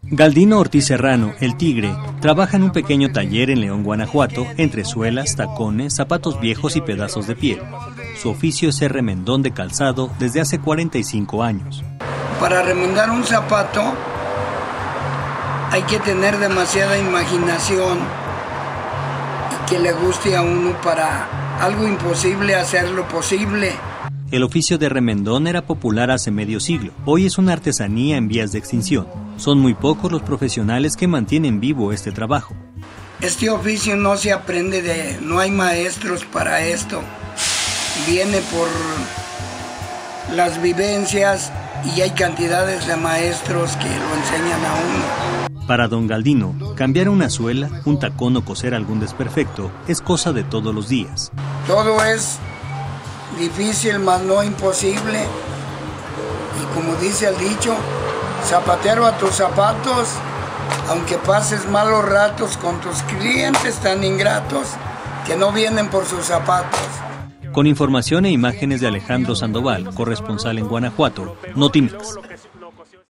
Galdino Ortiz Serrano, el Tigre, trabaja en un pequeño taller en León, Guanajuato, entre suelas, tacones, zapatos viejos y pedazos de piel. Su oficio es ser remendón de calzado desde hace 45 años. Para remendar un zapato hay que tener demasiada imaginación y que le guste a uno para algo imposible hacerlo posible. El oficio de remendón era popular hace medio siglo. Hoy es una artesanía en vías de extinción. Son muy pocos los profesionales que mantienen vivo este trabajo. Este oficio no se aprende no hay maestros para esto. Viene por las vivencias y hay cantidades de maestros que lo enseñan a uno. Para don Galdino, cambiar una suela, un tacón o coser algún desperfecto es cosa de todos los días. Todo es difícil, mas no imposible. Y como dice el dicho, zapatero a tus zapatos, aunque pases malos ratos con tus clientes tan ingratos que no vienen por sus zapatos. Con información e imágenes de Alejandro Sandoval, corresponsal en Guanajuato, Notimex.